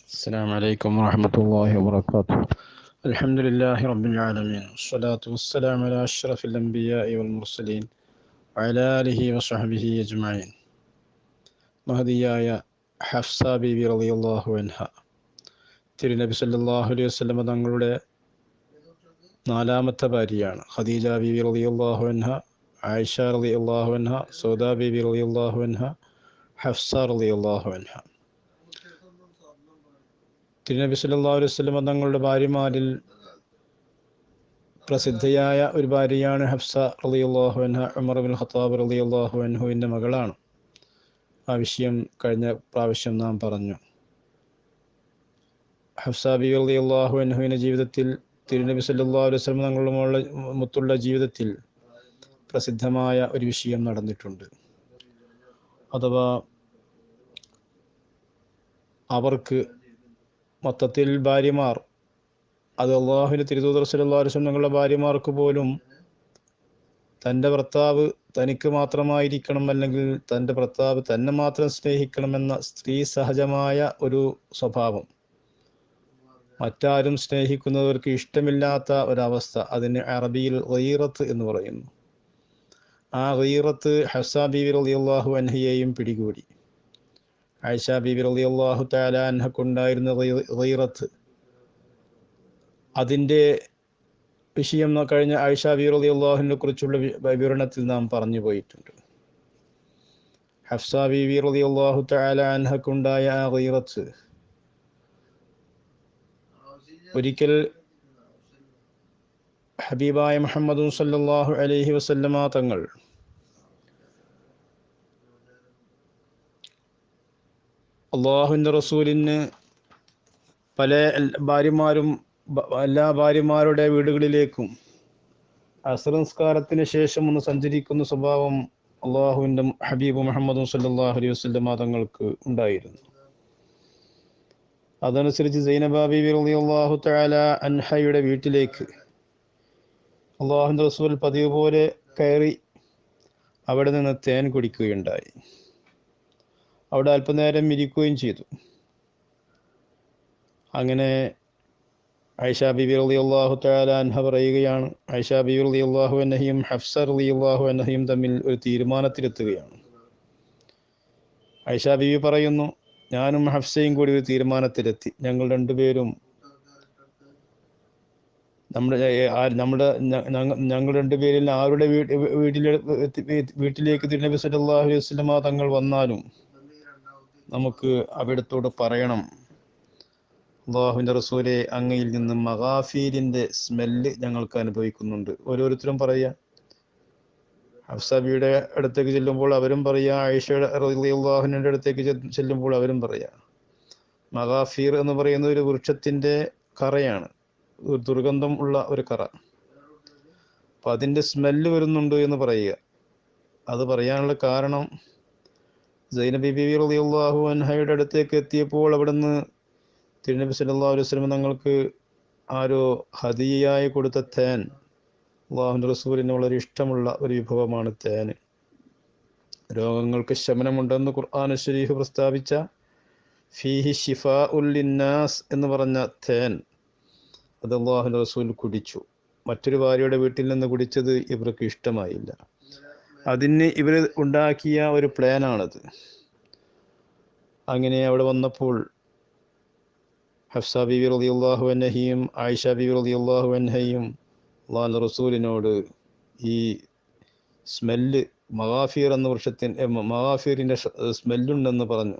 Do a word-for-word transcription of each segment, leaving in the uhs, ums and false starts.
السلام عليكم ورحمة الله وبركاته. الحمد لله رب العالمين والصلاة والسلام على أشرف الأنبياء والمرسلين وعلى آله وصحبه أجمعين. മഹദിയായ ഹഫ്സ ബീബി റളിയല്ലാഹു അൻഹ തിരുനബി സല്ലല്ലാഹു അലൈഹി വസല്ലം തങ്ങളുടെ നാലാമത്തെ ഭാര്യയാണ്. ഖദീജ ബീബി റളിയല്ലാഹു അൻഹ, ആയിഷ റളിയല്ലാഹു അൻഹ, സൗദ ബീബി റളിയല്ലാഹു അൻഹ, ഹഫ്സ റളിയല്ലാഹു അൻഹ. തിരുനബി സല്ലല്ലാഹു അലൈഹി വസല്ലം തങ്ങളുടെ ഭാര്യമാരിൽ പ്രസിദ്ധയായ ഒരു ഭാര്യയാണ് ഹഫ്സ റളിയല്ലാഹു അൻഹ. ഉമർ ഇബ്നുൽ ഖത്താബ് റളിയല്ലാഹു അൻഹുവിൻ്റെ മകളാണ്. ആ വിഷയം കഴിഞ്ഞ പ്രാവശ്യം നാം പറഞ്ഞു. ഹഫ്സ ബിബി റളിയല്ലാഹു അൻഹുവിൻ്റെ ജീവിതത്തിൽ തിരുനബി സല്ലല്ലാഹു അലൈഹി വസല്ലം തങ്ങളുടെ മോളുടെ മുത്തുള്ള ജീവിതത്തിൽ പ്രസിദ്ധമായ ഒരു വിഷയം നടന്നിട്ടുണ്ട്. അഥവാ അവർക്ക് മൊത്തത്തിൽ ഭാര്യമാർ, അത് അള്ളാഹുവിൻ്റെ തിരുദൂതർ സല്ലല്ലാഹു അലൈഹി വസല്ലം തങ്ങളുടെ ഭാര്യമാർക്ക് പോലും തൻ്റെ ഭർത്താവ് തനിക്ക് മാത്രമായിരിക്കണം, അല്ലെങ്കിൽ തൻ്റെ ഭർത്താവ് തന്നെ മാത്രം സ്നേഹിക്കണമെന്ന സ്ത്രീ സഹജമായ ഒരു സ്വഭാവം, മറ്റാരും സ്നേഹിക്കുന്നവർക്ക് ഇഷ്ടമില്ലാത്ത ഒരവസ്ഥ, അതിന് അറബിയിൽ ഗീറത്ത് എന്ന് പറയുന്നു. ആ ഗീറത്ത് ഹഫ്സ ബീബി റളിയല്ലാഹു അൻഹയെയും പിടികൂടി. ആയിഷ ബീബി റളിയല്ലാഹു തആല അൻഹക്കുണ്ടായിരുന്ന ഗീറത്ത്, അതിൻ്റെ വിഷയം കഴിഞ്ഞ ആയിഷ ബീബി റളിയല്ലാഹുവിനെ കുറിച്ചുള്ള വിവരണത്തിൽ നാം പറഞ്ഞു പോയിട്ടുണ്ട്. ഹഫ്സ ബീബി റളിയല്ലാഹു തആല അൻഹക്കുണ്ടായ ആ ഗീറത്ത് ഒരിക്കൽ ഹബീബായ മുഹമ്മദ് സല്ലല്ലാഹു അലൈഹി വസല്ലമ തങ്ങൾ അള്ളാഹുവിൻ്റെ റസൂലിന് പല ഭാര്യമാരും എല്ലാ ഭാര്യമാരുടെ വീടുകളിലേക്കും അസ്ർ നിസ്കാരത്തിന് ശേഷം ഒന്ന് സഞ്ചരിക്കുന്ന സ്വഭാവം അള്ളാഹുവിൻ്റെ ഹബീബ് മുഹമ്മദ് സല്ലല്ലാഹു അലൈഹി വസല്ലമ തങ്ങൾക്ക് ഉണ്ടായിരുന്നു. അതനുസരിച്ച് സൈനബ ബീബി റളിയല്ലാഹു തആല അൻഹയുടെ വീട്ടിലേക്ക് അള്ളാഹുവിൻ്റെ റസൂൽ പതിവ് പോലെ കയറി അവിടെ നിന്ന് തേൻ കുടിക്കുകയുണ്ടായി. അവിടെ അല്പനേരം ഇരിക്കുകയും ചെയ്തു. അങ്ങനെ ആയിഷ ബീബി റളിയല്ലാഹു തആല അൻഹ പറയുകയാണ്, ആയിഷ ബീബി റളിയല്ലാഹു അൻഹയും ഹഫ്സ റളിയല്ലാഹു അൻഹയും തമ്മിൽ ഒരു തീരുമാനത്തിലെത്തുകയാണ്. ആയിഷ ബീബി പറയുന്നു, ഞാനും ഹഫ്സയും കൂടി ഒരു തീരുമാനത്തിലെത്തി. ഞങ്ങൾ രണ്ടുപേരും നമ്മുടെ നമ്മുടെ ഞങ്ങൾ രണ്ടുപേരിൽ ആരുടെ വീട്ടിലെ വീട്ടിലേക്ക് തിരുനബി സല്ലല്ലാഹു അലൈഹി വസല്ലമ തങ്ങൾ വന്നാലും നമുക്ക് അവിടത്തോട് പറയണം, അല്ലാഹുവിൻ്റെ റസൂലെ, അങ്ങയിൽ നിന്ന് മഗാഫീരിൻ്റെ സ്മെല്ല് ഞങ്ങൾക്ക് അനുഭവിക്കുന്നുണ്ട്. ഓരോരുത്തരും പറയുക. ഹഫ്സ ബിയുടെ അടുത്തേക്ക് ചെല്ലുമ്പോൾ അവരും പറയുക, ആയിഷയുടെ റളിയല്ലാഹുവിൻ്റെ അടുത്തേക്ക് ചെല്ലുമ്പോൾ അവരും പറയുക. മഗാഫീർ എന്ന് പറയുന്ന ഒരു വൃക്ഷത്തിൻ്റെ കറയാണ്, ഒരു ദുർഗന്ധം ഉള്ള ഒരു കറ. അപ്പം അതിൻ്റെ സ്മെല്ല് വരുന്നുണ്ട് എന്ന് പറയുക. അത് പറയാനുള്ള കാരണം, സൈനബ ബീബി റളിയല്ലാഹു അൻഹയുടെ അടുത്തേക്ക് എത്തിയപ്പോൾ അവിടുന്ന് തിരുനബി സല്ലല്ലാഹു അലൈഹി വസല്ലം തങ്ങൾക്ക് ആരോ ഹദിയയായി കൊടുത്ത തേൻ, അല്ലാഹുവിൻ്റെ റസൂലിന് വളരെ ഇഷ്ടമുള്ള ഒരു വിഭവമാണ് തേൻ. രോഗങ്ങൾക്ക് ശമനമുണ്ടെന്ന് ഖുർആൻ ശരീഫ് പ്രസ്താവിച്ച ഫീഹി ശിഫാഉൽ ലിന്നാസ് എന്ന് പറഞ്ഞ തേൻ, അത് അല്ലാഹുവിൻ്റെ റസൂൽ കുടിച്ചു. മറ്റൊരു ഭാര്യയുടെ വീട്ടിൽ നിന്ന് കുടിച്ചത് ഇവർക്ക് ഇഷ്ടമായില്ല. അതിന് ഇവർ ഉണ്ടാക്കിയ ഒരു പ്ലാനാണത്. അങ്ങനെ അവിടെ വന്നപ്പോൾ ഹഫ്സ ബീബി റളിയല്ലാഹു അൻഹയും ആയിഷ ബീബി റളിയല്ലാഹു അൻഹയും അല്ലാഹുവിൻ്റെ റസൂലിനോട് ഈ സ്മെല്ല്, മഗാഫീർ എന്ന വൃക്ഷത്തിൻ്റെ മഗാഫീറിൻ്റെ സ്മെല്ലുണ്ടെന്ന് പറഞ്ഞു.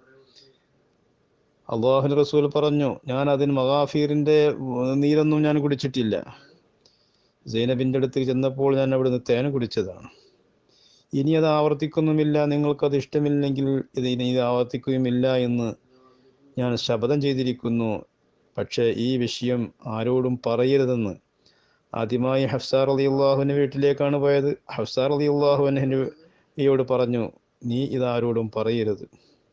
അല്ലാഹുവിൻ്റെ റസൂൽ പറഞ്ഞു, ഞാൻ അതിന് മഗാഫീറിൻ്റെ നീരൊന്നും ഞാൻ കുടിച്ചിട്ടില്ല. സൈനബിൻ്റെ അടുത്ത് ചെന്നപ്പോൾ ഞാൻ അവിടുന്ന് തേൻ കുടിച്ചതാണ്. ഇനി അത് ആവർത്തിക്കുന്നുമില്ല. നിങ്ങൾക്കത് ഇഷ്ടമില്ലെങ്കിൽ ഇത് ഇനി ഇത് ആവർത്തിക്കുകയുമില്ല എന്ന് ഞാൻ ശപഥം ചെയ്തിരിക്കുന്നു. പക്ഷേ ഈ വിഷയം ആരോടും പറയരുതെന്ന് ആദ്യമായി ഹഫ്സ റളിയല്ലാഹുവിൻ്റെ വീട്ടിലേക്കാണ് പോയത്. ഹഫ്സ റളിയല്ലാഹു അൻഹയോട് പറഞ്ഞു, നീ ഇതാരോടും പറയരുത്.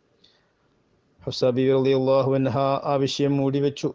ഹഫ്സ ബീബി റളിയല്ലാഹു അൻഹ ആ വിഷയം മൂടിവെച്ചു.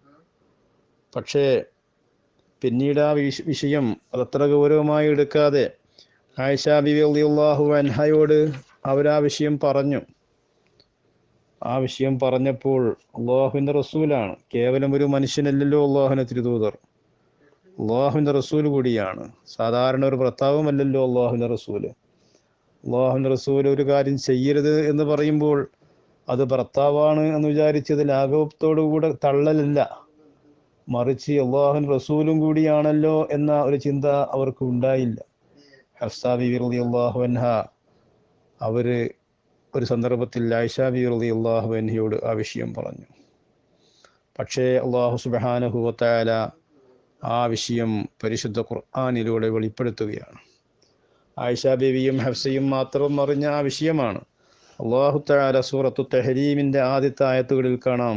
പക്ഷേ പിന്നീട് ആ വിഷയം അതത്ര ഗൗരവമായി എടുക്കാതെ ആയിഷ ബീബി റളിയല്ലാഹു അൻഹയോട് അവർ ആ വിഷയം പറഞ്ഞു. ആ വിഷയം പറഞ്ഞപ്പോൾ അള്ളാഹുവിൻ്റെ റസൂലാണ്, കേവലം ഒരു മനുഷ്യനല്ലല്ലോ അള്ളാഹുവിൻ്റെ തിരുദൂതർ, അള്ളാഹുവിൻ്റെ റസൂൽ കൂടിയാണ്. സാധാരണ ഒരു ഭർത്താവുമല്ലല്ലോ അള്ളാഹുവിൻ്റെ റസൂല്. അള്ളാഹുവിൻ്റെ റസൂൽ ഒരു കാര്യം ചെയ്യരുത് എന്ന് പറയുമ്പോൾ അത് ഭർത്താവാണ് എന്ന് വിചാരിച്ചത് ലാഘവത്തോടുകൂടെ തള്ളലല്ല, മറിച്ച് അള്ളാഹുവിൻ്റെ റസൂലും കൂടിയാണല്ലോ എന്ന ഒരു ചിന്ത അവർക്ക് ഉണ്ടായില്ല. ഹഫ്സ ബീവി റളിയല്ലാഹു അൻഹ അവര് ഒരു സന്ദർഭത്തിൽ ആയിഷ ബീവി റളിയല്ലാഹു അൻഹയോട് ആ വിഷയം പറഞ്ഞു. പക്ഷേ അള്ളാഹു സുബ്ഹാനഹു വ തആല ആ വിഷയം പരിശുദ്ധ ഖുർആനിലൂടെ വെളിപ്പെടുത്തുകയാണ്. ആയിഷ ബീവിയും ഹഫ്സയും മാത്രം അറിഞ്ഞ ആ വിഷയമാണ്. അള്ളാഹു തആല സൂറത്തു തഹരീമിൻ്റെ ആദ്യത്തെ ആയത്തുകളിൽ കാണാം,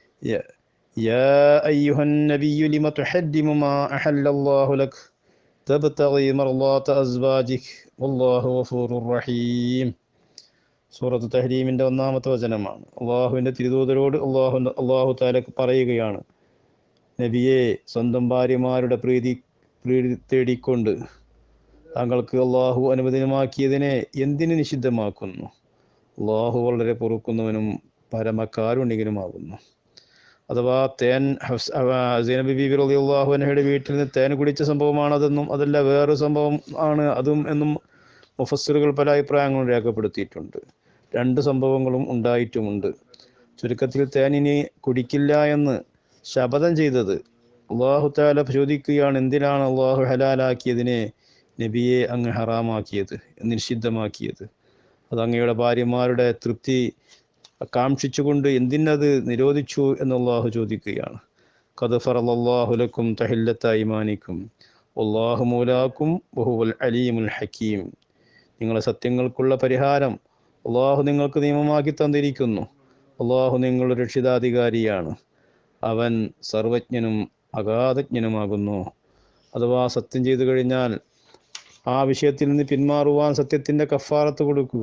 യാ അയ്യുഹൻ നബിയ്യു ലിമ തുഹദ്ദിമു മാ അഹല്ലല്ലാഹു ലക് തബ്തഗി മർളാത അസ്വാജിക് വല്ലാഹു ഗഫൂറുർ റഹീം. സൂറത്തു തഹരീമിൻ്റെ ഒന്നാമത്തെ വചനമാണ്. അള്ളാഹുവിൻ്റെ തിരുദൂതരോട് അള്ളാഹു അള്ളാഹു തആല പറയുകയാണ്, നബിയെ, സ്വന്തം ഭാര്യമാരുടെ പ്രീതി പ്രീതി തേടിക്കൊണ്ട് താങ്കൾക്ക് അള്ളാഹു അനുവദനമാക്കിയതിനെ എന്തിനു നിഷിദ്ധമാക്കുന്നു? അള്ളാഹു വളരെ പൊറുക്കുന്നവനും പരമകാരുണികനുമാകുന്നു. അഥവാ തേൻ സൈനബ് ബീവി റളിയല്ലാഹു അൻഹയുടെ വീട്ടിൽ നിന്ന് തേൻ കുടിച്ച സംഭവമാണതെന്നും അതല്ല വേറൊരു സംഭവം ആണ് അതും എന്നും മുഫസ്സിറുകൾ പല അഭിപ്രായങ്ങളും രേഖപ്പെടുത്തിയിട്ടുണ്ട്. രണ്ട് സംഭവങ്ങളും ഉണ്ടായിട്ടുമുണ്ട്. ചുരുക്കത്തിൽ തേൻ ഇനി കുടിക്കില്ല എന്ന് ശപഥം ചെയ്തത് അള്ളാഹു തആല ചോദിക്കുകയാണ്, എന്തിനാണ് അള്ളാഹു ഹലാലാക്കിയതിനെ നബിയെ അങ്ങ് ഹറാമാക്കിയത്, നിഷിദ്ധമാക്കിയത്? അത് അങ്ങയുടെ ഭാര്യമാരുടെ തൃപ്തി കാക്ഷിച്ചുകൊണ്ട് എന്തിനത് നിരോധിച്ചു എന്ന് അള്ളാഹു ചോദിക്കുകയാണ്. ഖദ് ഫറളല്ലാഹു ലക്കും തഹില്ലത ഈമാനിക്കും വല്ലാഹു മൗലാക്കും വഹുവൽ അലീമുൽ ഹകീം. നിങ്ങളുടെ സത്യങ്ങൾക്കുള്ള പരിഹാരം അള്ളാഹു നിങ്ങൾക്ക് നിയമമാക്കി തന്നിരിക്കുന്നു. അള്ളാഹു നിങ്ങളുടെ രക്ഷിതാധികാരിയാണ്, അവൻ സർവജ്ഞനും അഗാധജ്ഞനുമാകുന്നു. അഥവാ സത്യം ചെയ്തു കഴിഞ്ഞാൽ ആ വിഷയത്തിൽ നിന്ന് പിന്മാറുവാൻ സത്യത്തിൻ്റെ കഫാറത്ത് കൊടുക്കുക.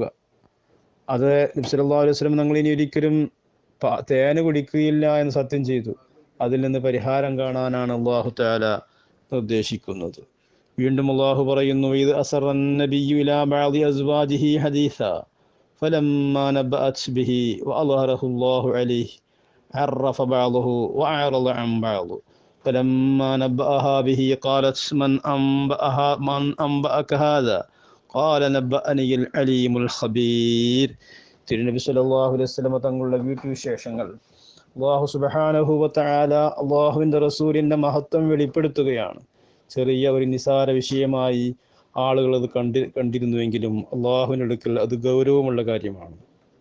അത് നബി സല്ലല്ലാഹു അലൈഹി വസല്ലം തങ്ങൾ ഇനി ഒരിക്കലും തേന് കുടിക്കുകയില്ല എന്ന് സത്യം ചെയ്തു. അതിൽ നിന്ന് പരിഹാരം കാണാനാണ് അല്ലാഹു തആല നിർദ്ദേശിക്കുന്നത്. വീണ്ടും അല്ലാഹു പറയുന്നു, ഇത് അസറൻ നബിയ്യു ഇലാ ബഅദി അസ്വാജിഹി ഹദീസ ഫലമ്മാ നബഅത് ബിഹി വഅളഹറഹു അല്ലാഹു അലൈഹി അറഫ ബഅദഹു വഅറള അൻ ബഅദ് فلما نبأها به قالت من أنبأها من أنبأك هذا قال نبأني العليم الخبير. തിരുനബി സല്ലല്ലാഹു അലൈഹി വസല്ലം തങ്ങളുടെ വീട്ടുവിശേഷങ്ങൾ അല്ലാഹു സുബ്ഹാനഹു വ തആല അല്ലാഹുവിൻ്റെ റസൂലിൻ്റെ മഹത്വം വെളിപ്പെടുത്തുകയാണ്. ചെറിയ ഒരു നിസാര വിഷയമായി ആളുകൾ അത് കണ്ടി കണ്ടിരുന്നുവെങ്കിലും അള്ളാഹുവിൻ്റെ അടുക്കൽ അത് ഗൗരവമുള്ള കാര്യമാണ്.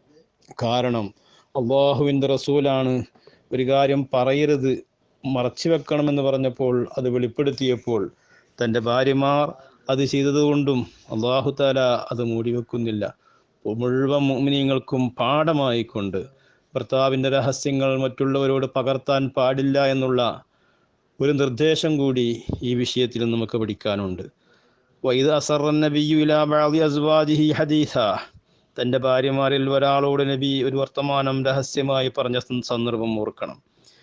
കാരണം അള്ളാഹുവിൻ്റെ റസൂലാണ് ഒരു കാര്യം പറയരുത്, മറച്ചു വെക്കണമെന്ന് പറഞ്ഞപ്പോൾ അത് വെളിപ്പെടുത്തിയപ്പോൾ തൻ്റെ ഭാര്യമാർ അത് ചെയ്തതുകൊണ്ടും അല്ലാഹു തആല അത് മൂടിവെക്കുന്നില്ല. മുഴുവൻ മുഅ്മിനീങ്ങൾക്കും പാഠമായിക്കൊണ്ട് ഭർത്താവിൻ്റെ രഹസ്യങ്ങൾ മറ്റുള്ളവരോട് പകർത്താൻ പാടില്ല എന്നുള്ള ഒരു നിർദ്ദേശം കൂടി ഈ വിഷയത്തിൽ നമുക്ക് പഠിക്കാനുണ്ട്. വഇദ് അസറൻ നബിയ്യു ഇലാ ബഅദി അസ്വാജിഹി ഹദീസ, തൻ്റെ ഭാര്യമാരിൽ ഒരാളോട് നബി ഒരു വർത്തമാനം രഹസ്യമായി പറഞ്ഞ സന്ദർഭം ഓർക്കണം.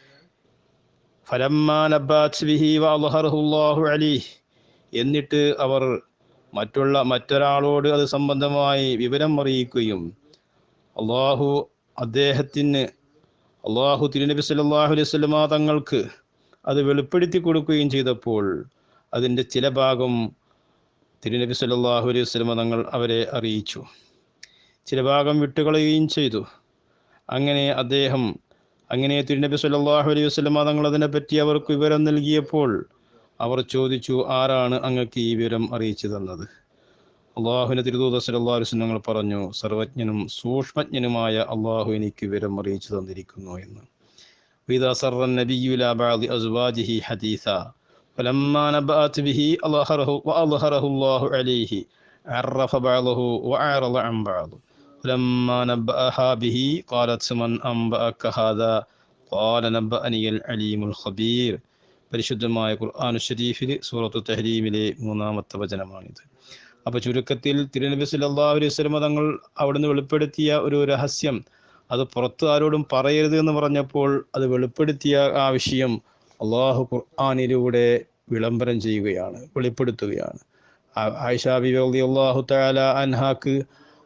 ഫലമ്മാ നബഅത് ബിഹി വഅളഹറഹു അല്ലാഹു അലൈഹി, എന്നിട്ട് അവർ മറ്റുള്ള മറ്റൊരാളോട് അത് സംബന്ധമായി വിവരം അറിയിക്കുകയും അള്ളാഹു അദ്ദേഹത്തിന് അള്ളാഹു തിരുനബി സല്ലല്ലാഹു അലൈഹി വസല്ലം തങ്ങൾക്ക് അത് വെളിപ്പെടുത്തി കൊടുക്കുകയും ചെയ്തപ്പോൾ അതിൻ്റെ ചില ഭാഗം തിരുനബി സല്ലല്ലാഹു അലൈഹി വസല്ലം തങ്ങൾ അവരെ അറിയിച്ചു, ചില ഭാഗം വിട്ടുകളയുകയും ചെയ്തു. അങ്ങനെ അദ്ദേഹം അങ്ങനെ തിരുനബി സല്ലല്ലാഹു അലൈഹി വസല്ലം തങ്ങൾ അതിനെപ്പറ്റി അവർക്ക് വിവരം നൽകിയപ്പോൾ അവർ ചോദിച്ചു, ആരാണ് അങ്ങക്ക് ഈ വിവരം അറിയിച്ചു തന്നത്? അള്ളാഹുവിൻ്റെ തിരുദൂതർ സല്ലല്ലാഹു അലൈഹി വസല്ലം തങ്ങൾ പറഞ്ഞു, സർവജ്ഞനും സൂക്ഷ്മജ്ഞനുമായ അള്ളാഹു എനിക്ക് വിവരം അറിയിച്ചു തന്നിരിക്കുന്നു എന്ന്. ഇദാ സർറൻ നബിയ്യു ഇലാ ബഅദി അസ്വാജിഹി ഹദീസ ഫലമ്മാ നബഅത് ബിഹി അളഹറഹു വഅളഹറഹു അല്ലാഹു അലൈഹി അറഫ ബഅദഹു വഅറള അൻ ബഅദ് ഫലമ്മാ നബഅഹാ ബിഹി ഖാലത് മൻ അൻബഅക ഹാദാ ഖാല നബഅനിയൽ അലീമുൽ ഖബീർ. പരിശുദ്ധമായ ഖുർആൻ ശരീഫിൽ സൂറത്തു തഹരീമിലെ മൂന്നാമത്തെ വചനമാണിത്. അപ്പോൾ ചുരുക്കത്തിൽ തിരുനബി സല്ലല്ലാഹു അലൈഹി വസല്ലം തങ്ങൾ അവിടുന്ന് വെളിപ്പെടുത്തിയ ഒരു രഹസ്യം അത് പുറത്ത് ആരോടും പറയരുത് എന്ന് പറഞ്ഞപ്പോൾ അത് വെളിപ്പെടുത്തിയ ആ വിഷയം അള്ളാഹു ഖുർആനിലൂടെ വിളംബരം ചെയ്യുകയാണ്, വെളിപ്പെടുത്തുകയാണ്. ആയിഷ ബിബി റളിയല്ലാഹു തആല അൻഹാക്ക്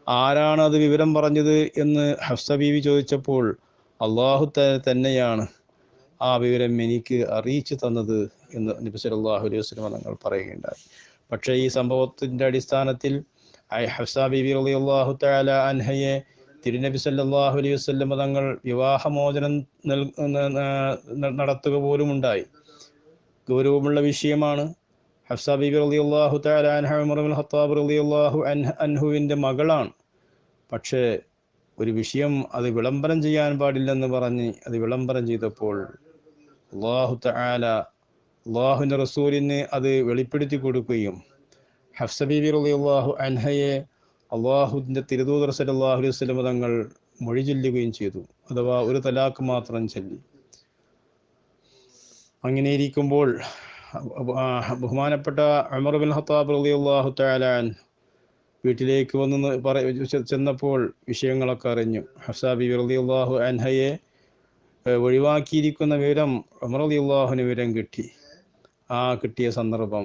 ആരാണ് അത് വിവരം പറഞ്ഞത് എന്ന് ഹഫ്സ ബീവി ചോദിച്ചപ്പോൾ അള്ളാഹു തന്നെയാണ് ആ വിവരം എനിക്ക് അറിയിച്ചു തന്നത് എന്ന് നബി സല്ലല്ലാഹു അലൈഹി വസല്ലം തങ്ങൾ പറയുകയുണ്ടായി. പക്ഷേ ഈ സംഭവത്തിൻ്റെ അടിസ്ഥാനത്തിൽ ഹഫ്സ ബീവി റളിയല്ലാഹു തആല അൻഹയെ തിരുനബി സല്ലല്ലാഹു അലൈഹി വസല്ലം തങ്ങൾ വിവാഹമോചനം നടത്തുക പോലും ഉണ്ടായി. ഗൗരവമുള്ള വിഷയമാണ്. ഹഫ്സ ബീവി റളിയല്ലാഹു തആല അൻഹ ഉമർ ഇബ്നുൽ ഖത്താബ് റളിയല്ലാഹു അൻഹുവിൻ്റെ മകളാണ്. പക്ഷേ ഒരു വിഷയം അത് വിളംബരം ചെയ്യാൻ പാടില്ലെന്ന് പറഞ്ഞ് അത് വിളംബരം ചെയ്തപ്പോൾ അല്ലാഹു തആല അല്ലാഹുവിൻ്റെ റസൂലിന് അത് വെളിപ്പെടുത്തി കൊടുക്കുകയും ഹഫ്സ ബീവി റളിയല്ലാഹു അൻഹയെ അല്ലാഹുവിൻ്റെ തിരുദൂതർ സല്ലല്ലാഹു അലൈഹി വസല്ലം തങ്ങൾ മൊഴി ചൊല്ലുകയും ചെയ്തു. അഥവാ ഒരു തലാഖ് മാത്രം ചൊല്ലി. അങ്ങനെയിരിക്കുമ്പോൾ ബഹുമാനപ്പെട്ട ഉമർ ഇബ്നുൽ ഖത്താബ് റളിയല്ലാഹു തആല അൻഹു വീട്ടിലേക്ക് വന്ന് പറ ചെന്നപ്പോൾ വിഷയങ്ങളൊക്കെ അറിഞ്ഞു. ഹഫ്സ ബീവി റളിയല്ലാഹു അൻഹയെ ഒഴിവാക്കിയിരിക്കുന്ന വിവരം ഉമർ റളിയല്ലാഹുവിന് വിവരം കിട്ടി. ആ കിട്ടിയ സന്ദർഭം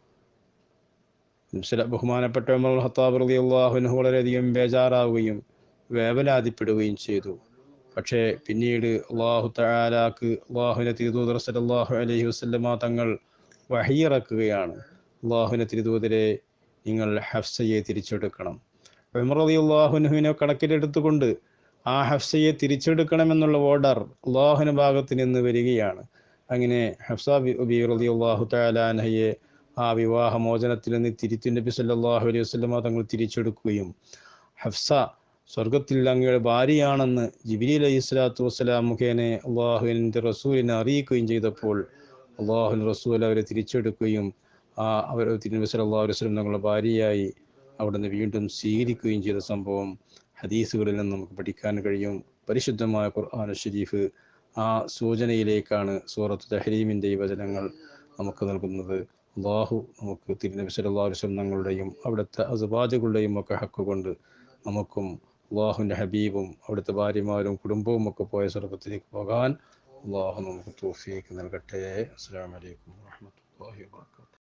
ബഹുമാനപ്പെട്ട ഉമർ ഇബ്നുൽ ഖത്താബ് റളിയല്ലാഹു അൻഹു വളരെയധികം ബേജാറാവുകയും വേവലാതിപ്പെടുകയും ചെയ്തു. പക്ഷേ പിന്നീട് അല്ലാഹു തആലാക്ക് അല്ലാഹുവിൻ്റെ തിരുദൂതർ സല്ലല്ലാഹു അലൈഹി വസല്ലമ തങ്ങൾ വഹി ഇറക്കുകയാണ്. അല്ലാഹുവിൻ്റെ തിരുദൂതരെ, നിങ്ങൾ ഹഫ്സയെ തിരിച്ചെടുക്കണം. ഉമർ റളിയല്ലാഹു അൻഹുവിനെ കണക്കിലെടുത്തുകൊണ്ട് ആ ഹഫ്സയെ തിരിച്ചെടുക്കണമെന്നുള്ള ഓർഡർ അല്ലാഹുവിൻ്റെ ഭാഗത്ത് നിന്ന് വരികയാണ്. അങ്ങനെ ഹഫ്സ ബീവി റളിയല്ലാഹു തആല അൻഹയെ ആ വിവാഹമോചനത്തിൽ നിന്ന് തിരുത്തി നബി സല്ലല്ലാഹു അലൈഹി വസല്ലമ തങ്ങൾ തിരിച്ചെടുക്കുകയും ഹഫ്സ സ്വർഗത്തിൽ അങ്ങയുടെ ഭാര്യയാണെന്ന് ജിബ്രീൽ അലൈഹിസ്സലാത്തു വസ്സലാം മുഖേന അല്ലാഹുവിൻ്റെ റസൂലിനെ അറിയിക്കുകയും ചെയ്തപ്പോൾ അല്ലാഹുവിൻ്റെ റസൂൽ അവരെ തിരിച്ചെടുക്കുകയും ആ അവർ നബി സല്ലല്ലാഹു അലൈഹി വസല്ലം തങ്ങളുടെ ഭാര്യയായി അവിടുന്ന് വീണ്ടും സ്വീകരിക്കുകയും ചെയ്ത സംഭവം ഹദീസുകളിൽ നിന്ന് നമുക്ക് പഠിക്കാൻ കഴിയും. പരിശുദ്ധമായ ഖുർആൻ ഷരീഫ് ആ സൂചനയിലേക്കാണ് സൂറത്ത് തഹ്രീമിൻ്റെ ഈ വചനങ്ങൾ നമുക്ക് നൽകുന്നത്. അല്ലാഹു നമുക്ക് തിരുനബി സല്ലല്ലാഹു അലൈഹി വസല്ലം തങ്ങളുടെയും അവിടുത്തെ അസ്വാജുകളുടെയും ഒക്കെ ഹക്ക് കൊണ്ട് നമുക്കും അല്ലാഹുവിൻ്റെ ഹബീബും അവിടുത്തെ ഭാര്യമാരും കുടുംബവും ഒക്കെ പോയ സ്വർഗത്തിലേക്ക് പോകാൻ അല്ലാഹു നമുക്ക് തൗഫീഖ് നൽകട്ടെ. അസ്സലാമു അലൈക്കും വറഹ്മത്തുള്ളാഹി വബറകാതുഹു.